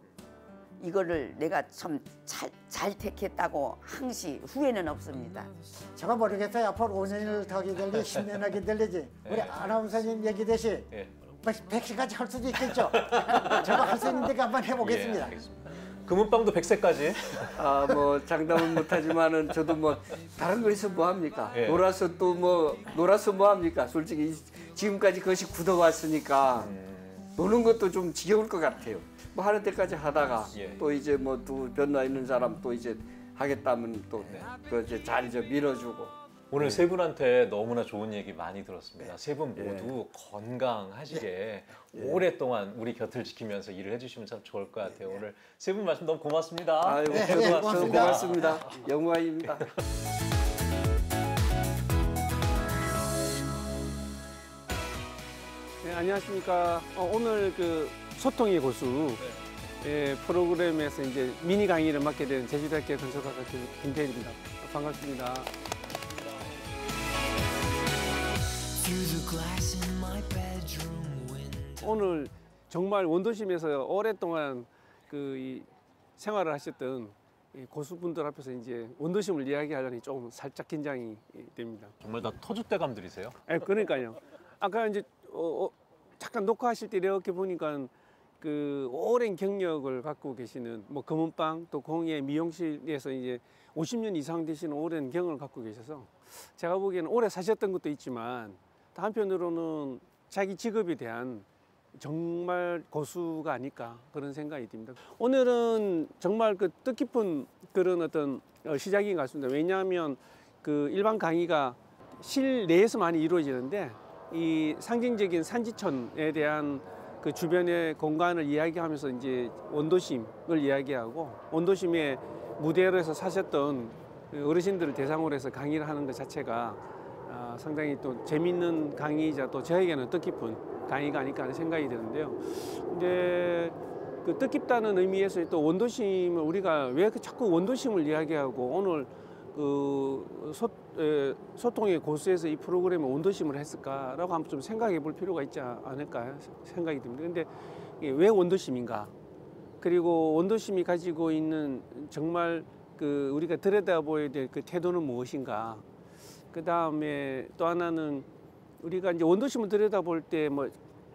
이거를 내가 참 잘 잘 택했다고 항시 후회는 없습니다. 제가 모르겠어요. 앞으로 오 년을 더 기다리, 십 년 하게 될지 우리 아나운서님 얘기듯이 예. 백 세까지 할 수도 있겠죠. 제가 할 수 있는 데가 한번 예, 해보겠습니다. 알겠습니다. 금은방도 백 세까지. 아 뭐 장담은 못하지만은 저도 뭐 다른 거에서 뭐 합니까? 예. 놀아서 또 뭐 놀아서 뭐 합니까? 솔직히 지금까지 그것이 굳어왔으니까 음. 노는 것도 좀 지겨울 것 같아요. 뭐 하는 때까지 하다가 예. 또 이제 뭐 또 변화 있는 사람 또 이제 하겠다면 또 네. 그 이제 잘 이제 밀어주고 오늘 세 분한테 너무나 좋은 얘기 많이 들었습니다. 세 분 예. 모두 건강하시게 오랫동안 우리 곁을 지키면서 일을 해주시면 참 좋을 것 같아요. 오늘 세 분 말씀 너무 고맙습니다. 아유, 네, 저도 네, 고맙습니다. 고맙습니다. 고맙습니다. 영광입니다. 네, 안녕하십니까. 어, 오늘 그 소통의 고수 예, 프로그램에서 이제 미니 강의를 맡게 된 제주대학교 건설학과 김태일입니다. 반갑습니다. 오늘 정말 원도심에서 오랫동안 그 이 생활을 하셨던 이 고수분들 앞에서 이제 원도심을 이야기하려니 좀 살짝 긴장이 됩니다. 정말 다 터줏대감들이세요. 예, 그러니까요. 아까 이제 어, 어, 잠깐 녹화하실 때 이렇게 보니까 그 오랜 경력을 갖고 계시는 뭐 검은빵 또 공예 미용실에서 이제 오십 년 이상 되시는 오랜 경험을 갖고 계셔서 제가 보기에는 오래 사셨던 것도 있지만 또 한편으로는 자기 직업에 대한 정말 고수가 아닐까 그런 생각이 듭니다. 오늘은 정말 그 뜻깊은 그런 어떤 어, 시작인 것 같습니다. 왜냐하면 그 일반 강의가 실내에서 많이 이루어지는데 이 상징적인 산지천에 대한 그 주변의 공간을 이야기하면서 이제 원도심을 이야기하고 원도심의 무대로에서 사셨던 어르신들을 대상으로 해서 강의를 하는 것 자체가 아, 상당히 또 재밌는 강의이자 또 저에게는 뜻깊은 강의가 아닐까 하는 생각이 드는데요. 근데 그 뜻깊다는 의미에서 또 원도심을 우리가 왜 자꾸 원도심을 이야기하고 오늘 그 소, 에, 소통의 고수에서 이 프로그램에 원도심을 했을까라고 한번 좀 생각해 볼 필요가 있지 않을까 생각이 듭니다. 근데 이게 왜 원도심인가? 그리고 원도심이 가지고 있는 정말 그 우리가 들여다보아야 될 그 태도는 무엇인가? 그 다음에 또 하나는 우리가 이제 원도심을 들여다볼 때 뭐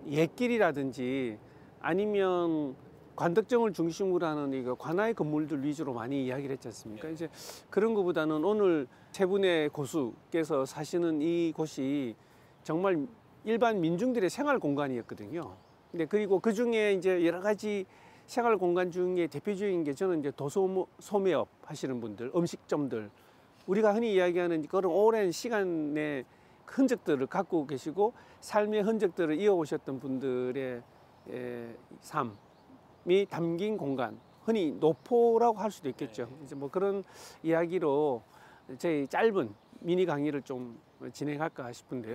옛길이라든지 아니면 관덕정을 중심으로 하는 이거 관아의 건물들 위주로 많이 이야기를 했지 않습니까? 이제 그런 것보다는 오늘 세 분의 고수께서 사시는 이 곳이 정말 일반 민중들의 생활 공간이었거든요. 근데 그리고 그 중에 이제 여러 가지 생활 공간 중에 대표적인 게 저는 이제 도소 소매업 하시는 분들, 음식점들, 우리가 흔히 이야기하는 그런 오랜 시간의 흔적들을 갖고 계시고 삶의 흔적들을 이어오셨던 분들의 에, 삶이 담긴 공간, 흔히 노포라고 할 수도 있겠죠. 이제 뭐 그런 이야기로 제 짧은 미니 강의를 좀 진행할까 싶은데요.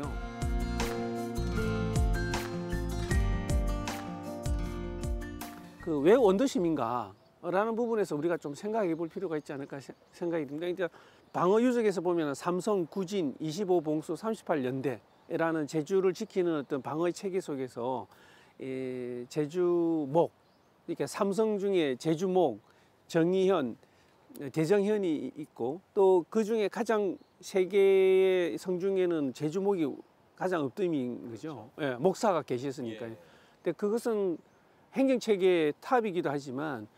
그 왜 원도심인가? 라는 부분에서 우리가 좀 생각해 볼 필요가 있지 않을까 생각이 듭니다. 그러니까 방어 유적에서 보면 삼성, 구진, 이십오 봉수, 삼십팔 연대라는 제주를 지키는 어떤 방어의 체계 속에서 이 제주목, 그러니까 삼성 중에 제주목, 정의현, 대정현이 있고 또 그 중에 가장 세 개의 성 중에는 제주목이 가장 엎드림인 거죠. 예, 목사가 계셨으니까요. 근데 그것은 행정체계의 탑이기도 하지만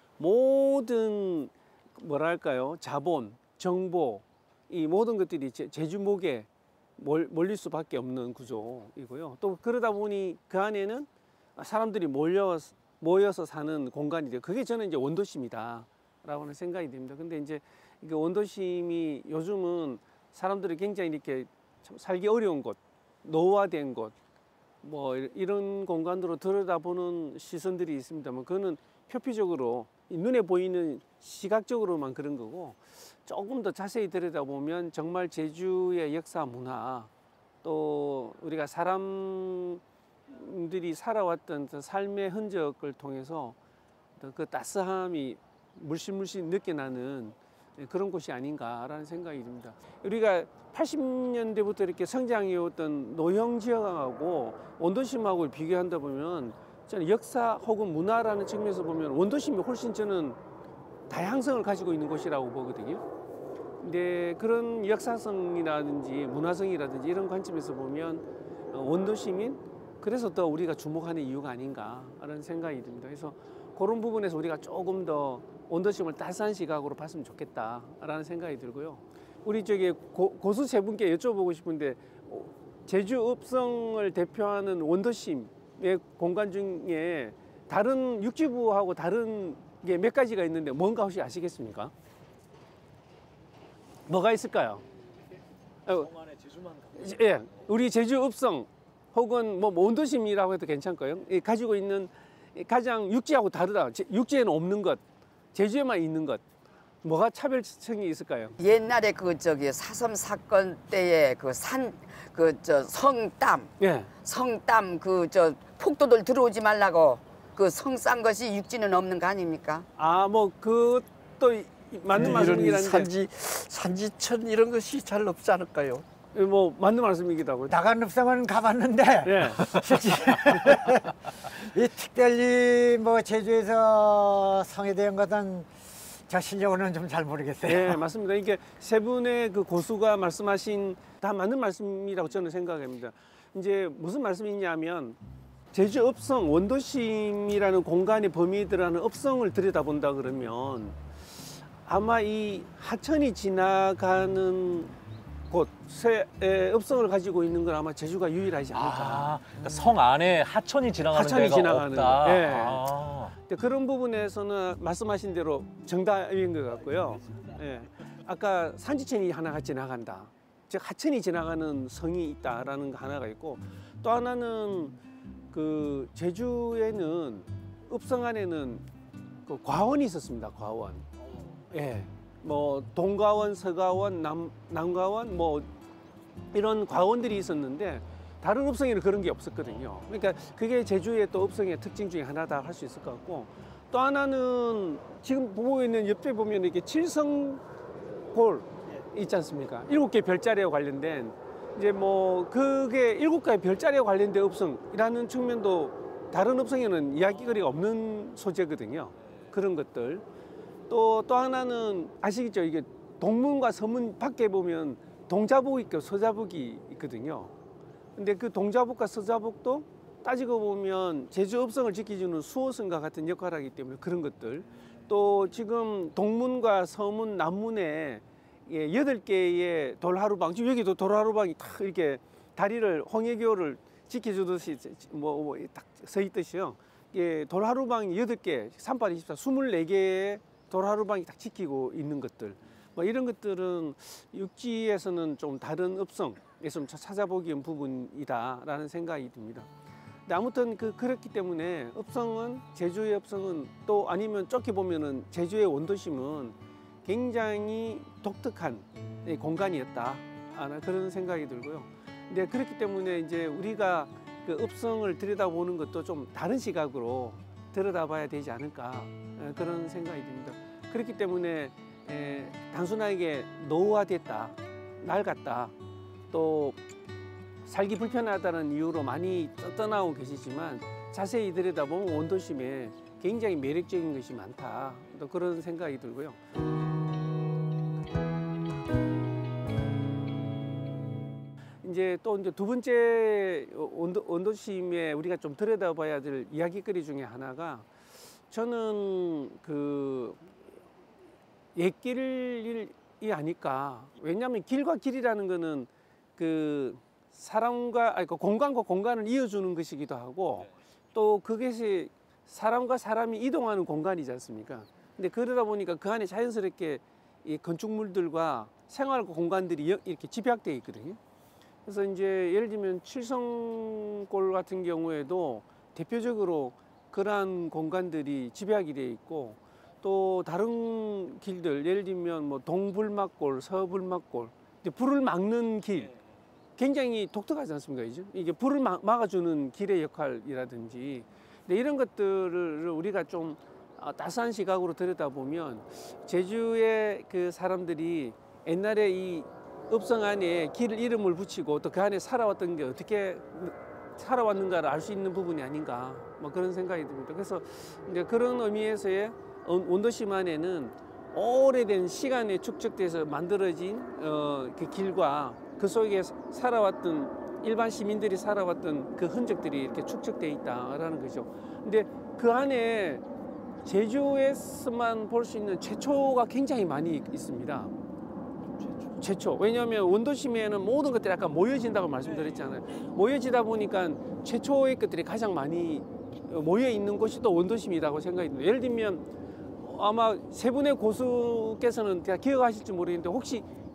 모든 뭐랄까요 자본, 정보 이 모든 것들이 제, 제주목에 몰릴 수밖에 없는 구조이고요. 또 그러다 보니 그 안에는 사람들이 몰려 모여서 사는 공간이 돼요. 그게 저는 이제 원도심이다라고 하는 생각이 듭니다. 근데 이제 이게 원도심이 요즘은 사람들이 굉장히 이렇게 참 살기 어려운 곳, 노후화된 곳, 뭐 이런 공간으로 들여다보는 시선들이 있습니다만 그거는 표피적으로 눈에 보이는 시각적으로만 그런 거고 조금 더 자세히 들여다보면 정말 제주의 역사 문화 또 우리가 사람들이 살아왔던 삶의 흔적을 통해서 그 따스함이 물씬물씬 느껴나는 그런 곳이 아닌가라는 생각이 듭니다. 우리가 팔십 년대부터 이렇게 성장해왔던 노형 지역하고 원도심하고 비교한다 보면 저는 역사 혹은 문화라는 측면에서 보면 원도심이 훨씬 저는 다양성을 가지고 있는 곳이라고 보거든요. 근데 그런 역사성이라든지 문화성이라든지 이런 관점에서 보면 원도심인 그래서 더 우리가 주목하는 이유가 아닌가라는 생각이 듭니다. 그래서 그런 부분에서 우리가 조금 더 원도심을 따스한 시각으로 봤으면 좋겠다라는 생각이 들고요. 우리 저기 고, 고수 세 분께 여쭤보고 싶은데 제주 읍성을 대표하는 원도심의 공간 중에 다른 육지부하고 다른 게 몇 가지가 있는데 뭔가 혹시 아시겠습니까? 뭐가 있을까요? 어, 예, 우리 제주 읍성 혹은 뭐 원도심이라고 해도 괜찮고요. 이 가지고 있는 가장 육지하고 다르다. 제- 육지에는 없는 것, 제주에만 있는 것. 뭐가 차별성이 있을까요? 옛날에 그 저기 사섬 사건 때에 그 산 그 저 성담 예. 성담 그 저 폭도들 들어오지 말라고 그 성 싼 것이 육지는 없는 거 아닙니까? 아, 뭐 그것도 이- 맞는 이런 말씀이긴 한데 산지 산지천 이런 것이 잘 없지 않을까요? 뭐 맞는 말씀이기도 하고. 나간 읍성은 가봤는데 예. 실제 이 특별히 뭐 제주에서 성에 대한 것은 저 실력으로는 좀 잘 모르겠어요. 예, 맞습니다. 이게 세 분의 그 고수가 말씀하신 다 맞는 말씀이라고 저는 생각합니다. 이제 무슨 말씀이냐면 제주 읍성 원도심이라는 공간의 범위에 들어가는 읍성을 들여다본다 그러면 아마 이 하천이 지나가는 곳에 읍성을 가지고 있는 건 아마 제주가 유일하지 않을까. 아, 그러니까 성 안에 하천이 지나가는 하천이 데가 지나가는 없다. 거. 예. 아. 근데 그런 부분에서는 말씀하신 대로 정답인 것 같고요. 예. 아까 산지천이 하나가 지나간다. 즉 하천이 지나가는 성이 있다라는 거 하나가 있고 또 하나는 그 제주에는 읍성 안에는 그 과원이 있었습니다. 과원. 예. 뭐 동과원, 서과원, 남 남과원 뭐 이런 과원들이 있었는데 다른 읍성에는 그런 게 없었거든요. 그러니까 그게 제주의 또 읍성의 특징 중에 하나다 할 수 있을 것 같고 또 하나는 지금 보고 있는 옆에 보면 이렇게 칠성골 있지 않습니까? 일곱 개 별자리와 관련된 이제 뭐 그게 일곱 개의 별자리와 관련된 읍성이라는 측면도 다른 읍성에는 이야기거리가 없는 소재거든요. 그런 것들. 또 또 하나는 아시겠죠? 이게 동문과 서문 밖에 보면 동자복이 있고 서자복이 있거든요. 근데 그 동자복과 서자복도 따지고 보면 제주 읍성을 지켜주는 수호선과 같은 역할을 하기 때문에 그런 것들. 또 지금 동문과 서문, 남문에 예, 여덟 개의 돌하루방, 지금 여기도 돌하루방이 탁 이렇게 다리를 홍해교를 지켜주듯이 뭐딱 서 있듯이요. 예, 돌하루방이 여덟 개, 삼팔 이십사, 스물네 개의 돌하루방이 딱 지키고 있는 것들. 뭐 이런 것들은 육지에서는 좀 다른 읍성에서 좀 찾아보기 위한 부분이다라는 생각이 듭니다. 근데 아무튼 그 그렇기 때문에 읍성은 제주의 읍성은 또 아니면 쫓기 보면은 제주의 원도심은 굉장히 독특한 공간이었다. 아, 그런 생각이 들고요. 근데 그렇기 때문에 이제 우리가 그 읍성을 들여다보는 것도 좀 다른 시각으로 들여다봐야 되지 않을까 그런 생각이 듭니다. 그렇기 때문에 에, 단순하게 노후화됐다, 낡았다, 또 살기 불편하다는 이유로 많이 떠나고 계시지만 자세히 들여다보면 원도심에 굉장히 매력적인 것이 많다. 또 그런 생각이 들고요. 이제 또 이제 두 번째 원도, 원도심에 우리가 좀 들여다봐야 될 이야기거리 중에 하나가 저는 그 옛길이 아닐까. 왜냐하면 길과 길이라는 거는 그 사람과 아니 그 공간과 공간을 이어주는 것이기도 하고 또 그것이 사람과 사람이 이동하는 공간이지 않습니까? 근데 그러다 보니까 그 안에 자연스럽게 이 건축물들과 생활 공간들이 이렇게 집약되어 있거든요. 그래서 이제 예를 들면 칠성골 같은 경우에도 대표적으로 그러한 공간들이 집약이 되어 있고 또 다른 길들 예를 들면 뭐 동불막골, 서불막골 불을 막는 길 굉장히 독특하지 않습니까? 이제 이게 불을 막, 막아주는 길의 역할이라든지 이런 것들을 우리가 좀 따스한 시각으로 들여다보면 제주의 그 사람들이 옛날에 이 읍성 안에 길 이름을 붙이고 또 그 안에 살아왔던 게 어떻게 살아왔는가를 알 수 있는 부분이 아닌가 뭐 그런 생각이 듭니다. 그래서 이제 그런 의미에서의 원도심 안에는 오래된 시간에 축적돼서 만들어진 어, 그 길과 그 속에 살아왔던 일반 시민들이 살아왔던 그 흔적들이 이렇게 축적돼 있다라는 거죠. 근데 그 안에 제주에서만 볼 수 있는 최초가 굉장히 많이 있습니다. 최초. 왜냐하면 원도심에는 모든 것들이 아까 모여진다고 말씀드렸잖아요. 모여지다 보니까 최초의 것들이 가장 많이 모여 있는 곳이 또 원도심이라고 생각이 듭니다. 예를 들면 아마 세 분의 고수께서는 기억하실지 모르겠는데 혹시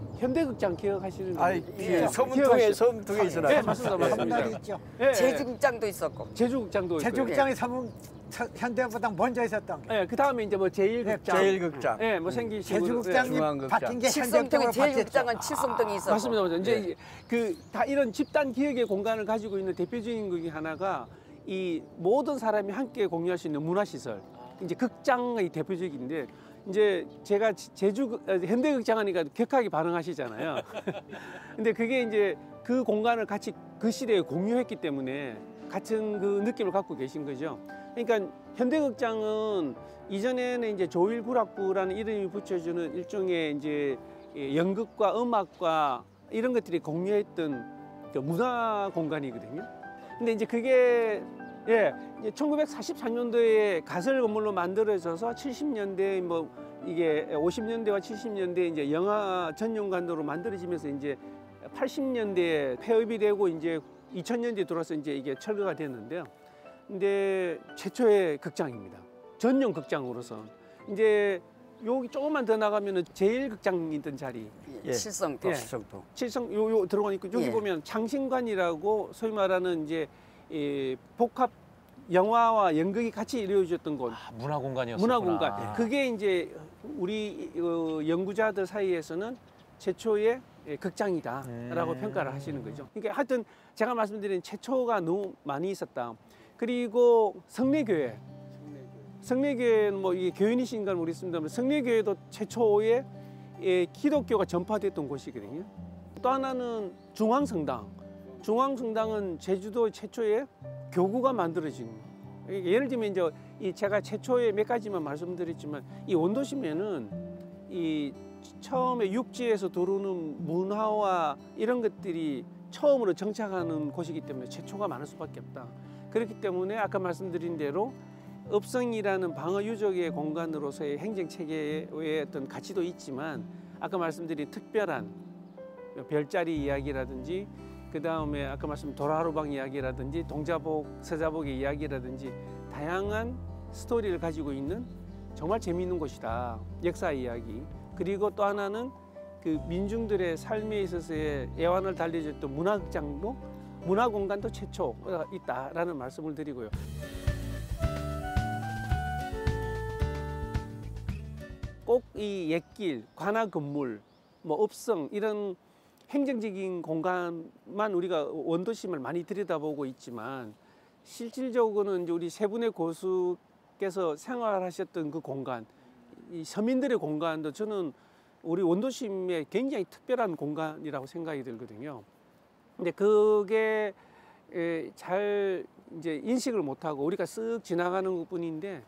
현대극장 기억하시는 분? 아이, 예. 그 서문통에 기억하시죠? 서문통에 있어요. 네, 맞습니다, 맞습니다. 옛날에 있죠. 예, 예. 제주극장도 있었고. 제주극장도 있고요. 제주극장이 서문 서- 현대보다 먼저 있었던 게. 예, 그 다음에 이제 뭐 제일극장, 제일극장. 예, 뭐 생기시고, 제주극장이 중앙극장. 바뀐 게 칠성동이 현대극장으로 제주극장은 바뀌었죠. 칠성동이 있었고. 맞습니다, 맞습니다. 이제 그 다 이런 집단 기억의 공간을 가지고 있는 대표적인 것이 하나가 이 모든 사람이 함께 공유할 수 있는 문화시설, 이제 극장의 대표적인데 이제 제가 제주 어, 현대극장 하니까 격하게 반응하시잖아요. 근데 그게 이제 그 공간을 같이 그 시대에 공유했기 때문에 같은 그 느낌을 갖고 계신 거죠. 그러니까 현대극장은 이전에는 이제 조일구락부라는 이름이 붙여주는 일종의 이제 연극과 음악과 이런 것들이 공유했던 그 문화 공간이거든요. 근데 이제 그게 예, 천구백사십사 년도에 가설 건물로 만들어져서 칠십 년대 뭐 이게 오십 년대와 칠십 년대 이제 영화 전용관으로 만들어지면서 이제 팔십 년대에 폐업이 되고 이제 이천 년대에 들어와서 이제 이게 철거가 됐는데요. 근데 최초의 극장입니다. 전용 극장으로서 이제 여기 조금만 더 나가면은 제일극장 있던 자리. 예, 예. 칠성동. 예. 칠성동. 칠성 요, 요 들어가니까 여기 예. 보면 창신관이라고 소위 말하는 이제 이 복합 영화와 연극이 같이 이루어졌던 곳. 아, 문화 공간이었구나. 문화 공간. 그게 이제 우리 어, 연구자들 사이에서는 최초의 예, 극장이다라고 음. 평가를 하시는 거죠. 그러니까 하여튼 제가 말씀드린 최초가 너무 많이 있었다. 그리고 성례교회. 성례교회는 뭐 이게 교인이신가 모르겠습니다만 성례교회도 최초의 예, 기독교가 전파됐던 곳이거든요. 또 하나는 중앙성당. 중앙성당은 제주도 최초의 교구가 만들어진 거예요. 예를 들면 이제 이 제가 최초의 몇 가지만 말씀드렸지만 이 원도심에는 이 처음에 육지에서 들어오는 문화와 이런 것들이 처음으로 정착하는 곳이기 때문에 최초가 많을 수밖에 없다. 그렇기 때문에 아까 말씀드린 대로 읍성이라는 방어 유적의 공간으로서의 행정 체계의 어떤 가치도 있지만 아까 말씀드린 특별한 별자리 이야기라든지 그 다음에 아까 말씀 도라하루방 이야기라든지 동자복, 서자복의 이야기라든지 다양한 스토리를 가지고 있는 정말 재미있는 곳이다. 역사 이야기. 그리고 또 하나는 그 민중들의 삶에 있어서의 애환을 달래줬던 문화극장도 문화공간도 최초가 있다라는 말씀을 드리고요. 꼭 이 옛길, 관악 건물, 뭐 읍성 이런 행정적인 공간만 우리가 원도심을 많이 들여다보고 있지만 실질적으로는 이제 우리 세 분의 고수께서 생활하셨던 그 공간, 이 서민들의 공간도 저는 우리 원도심의 굉장히 특별한 공간이라고 생각이 들거든요. 근데 그게 잘 이제 인식을 못하고 우리가 쓱 지나가는 것뿐인데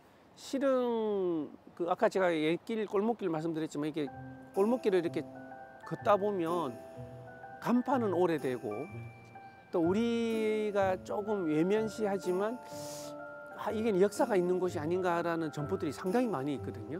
실은 그 아까 제가 옛길 골목길 말씀드렸지만 이게 골목길을 이렇게 걷다 보면 간판은 오래되고 또 우리가 조금 외면시하지만 아, 이게 역사가 있는 곳이 아닌가라는 점포들이 상당히 많이 있거든요.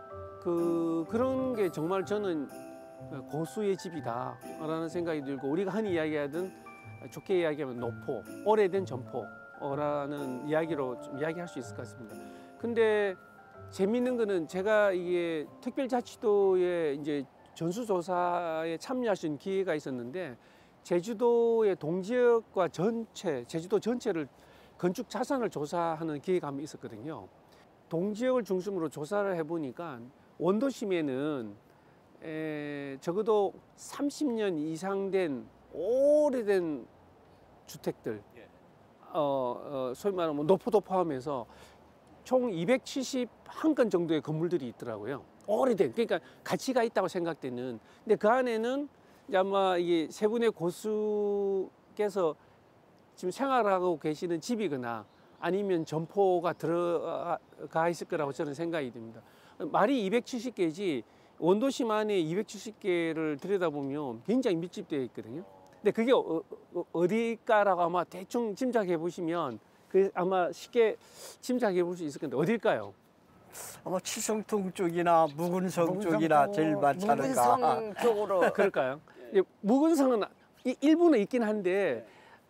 그 그런 게 정말 저는 고수의 집이다라는 생각이 들고 우리가 흔히 이야기하던 좋게 이야기하면 노포, 오래된 점포라는 이야기로 좀 이야기할 수 있을 것 같습니다. 근데 재미있는 거는 제가 이게 특별자치도에 이제 전수조사에 참여할 수 있는 기회가 있었는데 제주도의 동지역과 전체, 제주도 전체를 건축 자산을 조사하는 기회가 한번 있었거든요. 동지역을 중심으로 조사를 해보니까 원도심에는 에, 적어도 삼십 년 이상 된 오래된 주택들, 어, 어, 소위 말하면 노포도 포함해서 총 이백칠십일 건 정도의 건물들이 있더라고요. 오래된, 그러니까 가치가 있다고 생각되는. 근데 그 안에는 이제 아마 이게 세 분의 고수께서 지금 생활하고 계시는 집이거나 아니면 점포가 들어가 있을 거라고 저는 생각이 듭니다. 말이 이백칠십 개지 원도심 안에 이백칠십 개를 들여다보면 굉장히 밀집되어 있거든요. 근데 그게 어, 어, 어딜까라고 아마 대충 짐작해 보시면 그 아마 쉽게 짐작해 볼 수 있을 건데 어딜까요? 아마 칠성통 쪽이나 무근성, 무근성 쪽이나 쪽, 제일 많지 않을까. 무근성 쪽으로 그럴까요? 예, 무근성은 이- 일부는 있긴 한데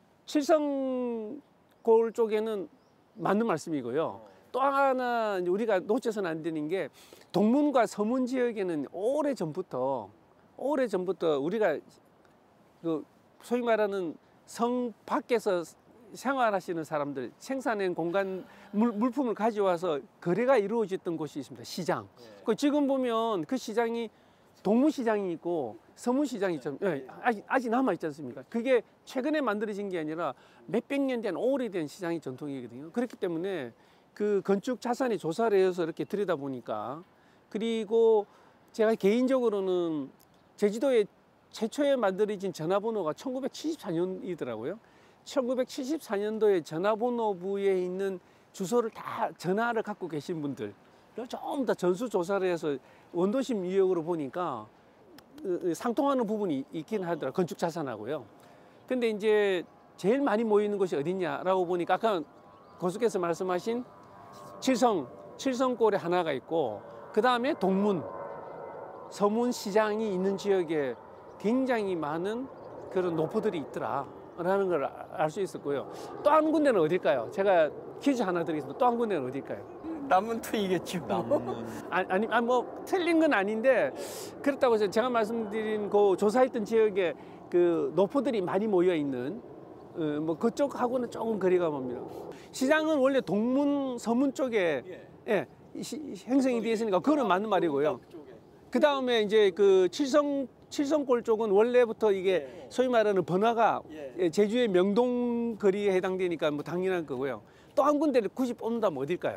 칠성골 쪽에는 맞는 말씀이고요. 또 하나 우리가 놓쳐서는 안 되는 게 동문과 서문 지역에는 오래 전부터 오래 전부터 우리가 그 소위 말하는 성 밖에서 생활하시는 사람들 생산한 공간 물, 물품을 가져와서 거래가 이루어졌던 곳이 있습니다. 시장. 그 지금 보면 그 시장이 동문시장이 있고 서문시장이 있잖아요. 예, 아직, 아직 남아있지 않습니까? 그게 최근에 만들어진 게 아니라 몇백 년 된 오래된 시장이 전통이거든요. 그렇기 때문에 그 건축 자산의 조사를 해서 이렇게 들여다보니까 그리고 제가 개인적으로는 제주도에 최초에 만들어진 전화번호가 천구백칠십사 년이더라고요. 천구백칠십사 년도에 전화번호부에 있는 주소를 다 전화를 갖고 계신 분들 좀 더 전수조사를 해서 원도심 유역으로 보니까 상통하는 부분이 있긴 하더라고요. 건축 자산하고요. 근데 이제 제일 많이 모이는 곳이 어디냐라고 보니까 아까 고수께서 말씀하신 칠성, 칠성골에 하나가 있고 그 다음에 동문, 서문시장이 있는 지역에 굉장히 많은 그런 노포들이 있더라라는 걸 알 수 있었고요. 또 한 군데는 어딜까요? 제가 퀴즈 하나 드리겠습니다. 또 한 군데는 어딜까요? 남문투이겠죠. 남문. 아니, 아니, 아니, 뭐 틀린 건 아닌데 그렇다고 해서 제가 말씀드린 그 조사했던 지역에 그 노포들이 많이 모여 있는 어, 뭐 그쪽하고는 조금 거리가 멉니다. 시장은 원래 동문, 서문 쪽에 예, 시, 형성이 되어 있으니까 그거는 맞는 말이고요. 그 다음에 이제 그 칠성 칠성골 쪽은 원래부터 이게 소위 말하는 번화가 예, 제주의 명동 거리에 해당되니까 뭐 당연한 거고요. 또 한 군데를 굳이 뽑는다면 어딜까요?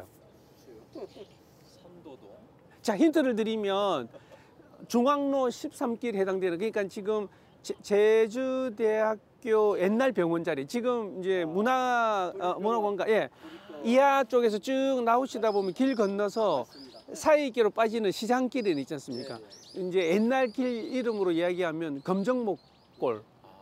삼도동. 자, 힌트를 드리면 중앙로 십삼 길 해당되는 그러니까 지금 제, 제주대학교 옛날 병원 자리 지금 이제 문화 어, 문화관가 예 이하 쪽에서 쭉 나오시다 보면 길 건너서 사이길로 빠지는 시장길이 있지 않습니까? 이제 옛날 길 이름으로 이야기하면 검정목골.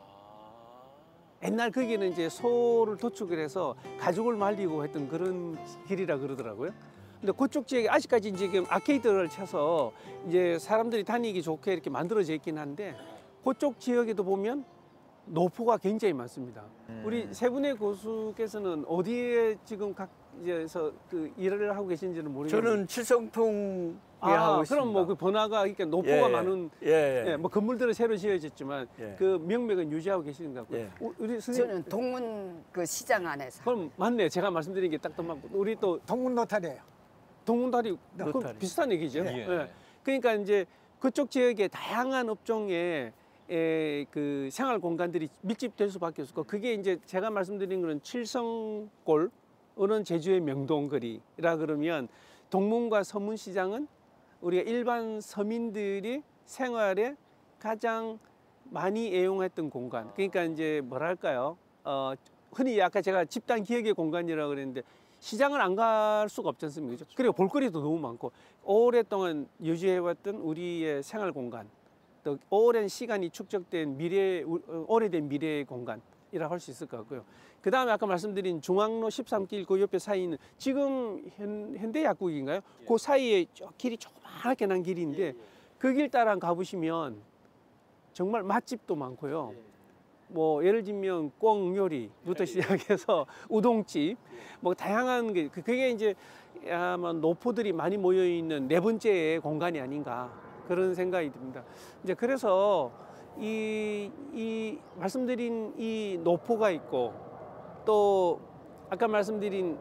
옛날 거기는 이제 소를 도축을 해서 가죽을 말리고 했던 그런 길이라 그러더라고요. 근데 그쪽 지역에 아직까지 지금 아케이드를 쳐서 이제 사람들이 다니기 좋게 이렇게 만들어져 있긴 한데 그쪽 지역에도 보면 노포가 굉장히 많습니다. 음. 우리 세 분의 고수께서는 어디에 지금 각에서 그 일을 하고 계신지는 모르겠는데 저는 칠성통에 아, 하고 있습니다. 그럼 뭐 그 번화가 그러니까 노포가 예, 많은 예, 예. 예, 뭐 건물들은 새로 지어졌지만 예. 그 명맥은 유지하고 계시는 것 같고요. 예. 우- 우리 선생님 저는 동문 그 시장 안에서 그럼 맞네. 제가 말씀드린 게 딱 맞고 우리 또 동문 노탈이에요. 동문다리 그 노타리. 비슷한 얘기죠. 예. 예. 그러니까 이제 그쪽 지역에 다양한 업종의 에, 그 생활 공간들이 밀집될 수밖에 없고 그게 이제 제가 말씀드린 거는 칠성골 어는 제주의 명동거리라 그러면 동문과 서문시장은 우리가 일반 서민들이 생활에 가장 많이 애용했던 공간. 그러니까 이제 뭐랄까요? 어, 흔히 아까 제가 집단 기억의 공간이라고 그랬는데 시장을 안 갈 수가 없지 않습니까? 그죠? 그리고 볼거리도 너무 많고 오랫동안 유지해왔던 우리의 생활 공간, 또 오랜 시간이 축적된 미래, 오래된 미래의 공간이라 할 수 있을 것 같고요. 그 다음에 아까 말씀드린 중앙로 십삼 길 그 옆에 사이는 지금 현, 현대약국인가요? 그 사이에 저 길이 조그맣게 난 길인데 그 길 따라 가보시면 정말 맛집도 많고요. 뭐 예를 들면 꽁 요리부터 시작해서 우동집, 뭐 다양한 게 그게 이제 아마 노포들이 많이 모여 있는 네 번째의 공간이 아닌가 그런 생각이 듭니다. 이제 그래서 이, 이 말씀드린 이 노포가 있고 또 아까 말씀드린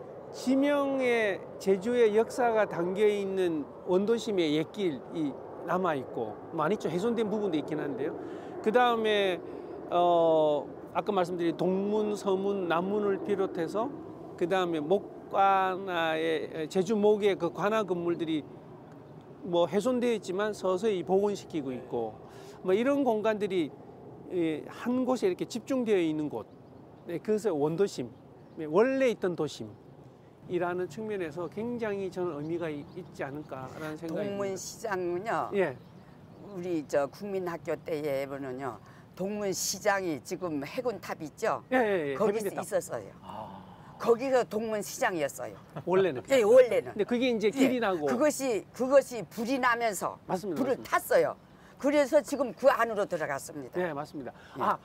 지명의 제주의 역사가 담겨 있는 원도심의 옛길이 남아 있고 많이 좀 훼손된 부분도 있긴 한데요. 그 다음에 어 아까 말씀드린 동문, 서문, 남문을 비롯해서 그 다음에 목관아의 제주 목의 그 관아 건물들이 뭐 훼손되어 있지만 서서히 복원시키고 있고 뭐 이런 공간들이 한 곳에 이렇게 집중되어 있는 곳, 그것을 원도심, 원래 있던 도심이라는 측면에서 굉장히 저는 의미가 있지 않을까라는 생각이 듭니다. 동문시장은요. 예. 우리 저 국민학교 때에 보면요. 동문시장이 지금 해군탑 있죠? 예, 예, 예. 거기 해병대탑. 있었어요. 거기가 동문시장이었어요. 원래는. 예, 원래는. 근데 그게 이제 길이 예, 나고. 그것이 그것이 불이 나면서 맞습니다, 불을 맞습니다. 탔어요. 그래서 지금 그 안으로 들어갔습니다. 네, 맞습니다. 예. 아,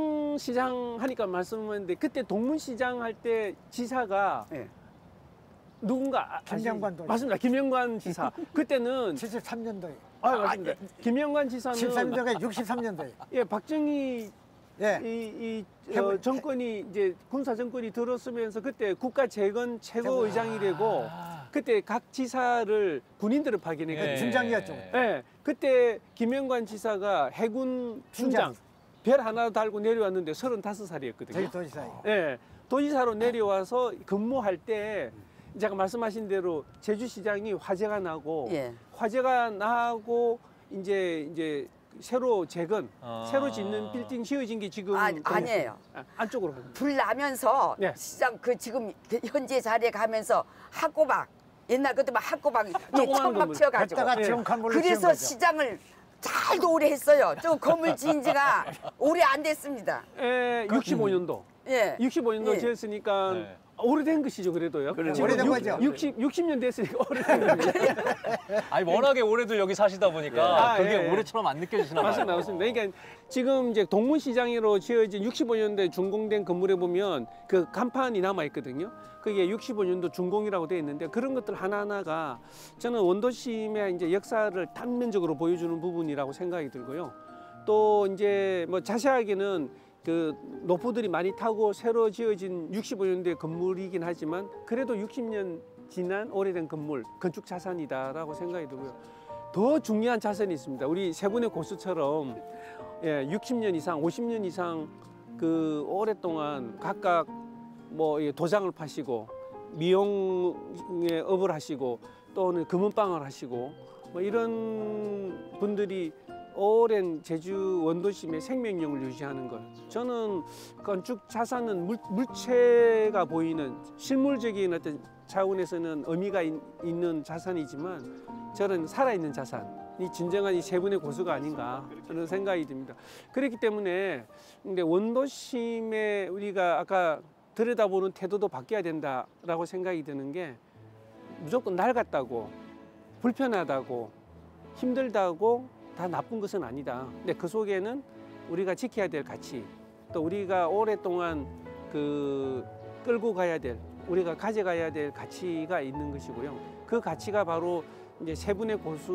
동문시장 하니까 말씀했는데 그때 동문시장 할 때 지사가 예. 누군가 아- 김명관 아시- 도지사. 맞습니다. 김명관 지사. 그때는 칠십삼 년도에. 아 맞습니다. 김명관 지사는 칠십삼 년도에 육십삼 년도에. 예 박정희 예. 이, 이 해보- 어, 정권이 이제 군사 정권이 들었으면서 그때 국가 재건 최고 의장이 되고 그때 각 지사를 군인들을 파견했거든요. 예. 중장이었죠. 예, 그때 김영관 지사가 해군 중장. 중장 별 하나 달고 내려왔는데 서른다섯 살이었거든요. 저희 도지사예요. 예, 도지사로 내려와서 근무할 때 제가 말씀하신 대로 제주시장이 화재가 나고 예. 화재가 나고 이제 이제 새로 재건, 아. 새로 짓는 빌딩 지어진 게 지금 아니, 아니에요. 아, 안쪽으로 갑니다. 불 나면서 네. 시장 그 지금 현재 자리에 가면서 학고박 옛날 그때 막 학고박 조그만 천막 건물. 치어가지고 갖다가 예. 지금 건물로 지은 그래서 거죠. 시장을 잘도 오래 했어요. 저 건물 지은 지가 오래 안 됐습니다. 에, 육십오 년도. 예. 육십오 년도 예. 지었으니까 네. 오래된 것이죠, 그래도요. 그렇죠. 오래된 육- 거죠. 육십, 육십 년 됐으니까 오래된 거죠. 아니 워낙에 오래들 여기 사시다 보니까 아, 그게 예, 예. 올해처럼 안 느껴지시나 봐요. 맞습니다, 맞습니다. 그러니까 지금 이제 동문시장으로 지어진 육십오 년도에 준공된 건물에 보면 그 간판이 남아 있거든요. 그게 육십오 년도 준공이라고 되어 있는데 그런 것들 하나하나가 저는 원도심의 이제 역사를 단면적으로 보여주는 부분이라고 생각이 들고요. 또 이제 뭐 자세하게는 그 노포들이 많이 타고 새로 지어진 육십오 년도의 건물이긴 하지만 그래도 육십 년 지난 오래된 건물, 건축 자산이다라고 생각이 들고요. 더 중요한 자산이 있습니다. 우리 세 분의 고수처럼 예, 육십 년 이상, 오십 년 이상 그 오랫동안 각각 뭐 이 도장을 파시고 미용의 업을 하시고 또는 금은방을 하시고 뭐 이런 분들이 오랜 제주 원도심의 생명력을 유지하는 것. 저는 건축 자산은 물, 물체가 보이는 실물적인 어떤 차원에서는 의미가 있, 있는 자산이지만 저는 살아있는 자산이 진정한 이 세 분의 고수가 아닌가 저는 생각이 듭니다. 그렇기 때문에 근데 원도심에 우리가 아까 들여다보는 태도도 바뀌어야 된다라고 생각이 드는 게 무조건 낡았다고 불편하다고 힘들다고 다 나쁜 것은 아니다. 근데 그 속에는 우리가 지켜야 될 가치, 또 우리가 오랫동안 그 끌고 가야 될, 우리가 가져가야 될 가치가 있는 것이고요. 그 가치가 바로 이제 세 분의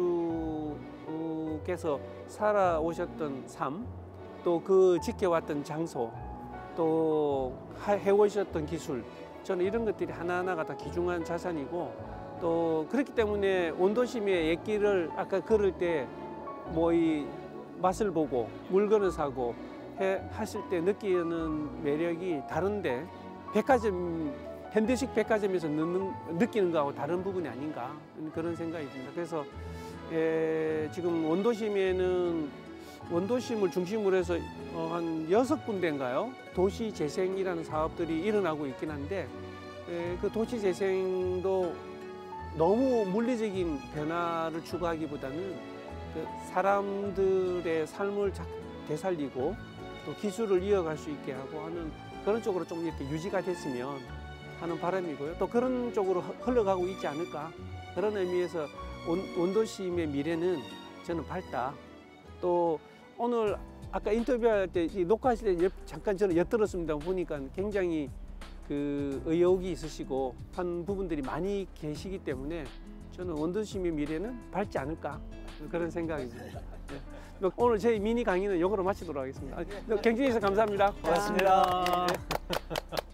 고수께서 살아오셨던 삶, 또 그 지켜왔던 장소, 또 해오셨던 기술, 저는 이런 것들이 하나하나가 다 귀중한 자산이고, 또 그렇기 때문에 원도심의 옛길을 아까 걸을 때 뭐 이 맛을 보고 물건을 사고 해 하실 때 느끼는 매력이 다른데 백화점 현대식 백화점에서 느는, 느끼는 거하고 다른 부분이 아닌가 그런 생각이 듭니다. 그래서 에, 지금 원도심에는 원도심을 중심으로 해서 어, 한 여섯 군데인가요? 도시 재생이라는 사업들이 일어나고 있긴 한데 에, 그 도시 재생도 너무 물리적인 변화를 추구하기보다는 그 사람들의 삶을 되살리고 또 기술을 이어갈 수 있게 하고 하는 그런 쪽으로 좀 이렇게 유지가 됐으면 하는 바람이고요. 또 그런 쪽으로 흘러가고 있지 않을까 그런 의미에서 원, 원도심의 미래는 저는 밝다. 또 오늘 아까 인터뷰할 때 녹화하실 때 잠깐 저는 엿들었습니다. 보니까 굉장히 그 의욕이 있으시고 한 부분들이 많이 계시기 때문에 저는 원도심의 미래는 밝지 않을까 그런 생각이 듭니다. 네. 오늘 저희 미니 강의는 이거로 마치도록 하겠습니다. 경준이 씨 감사합니다. 고맙습니다. 네.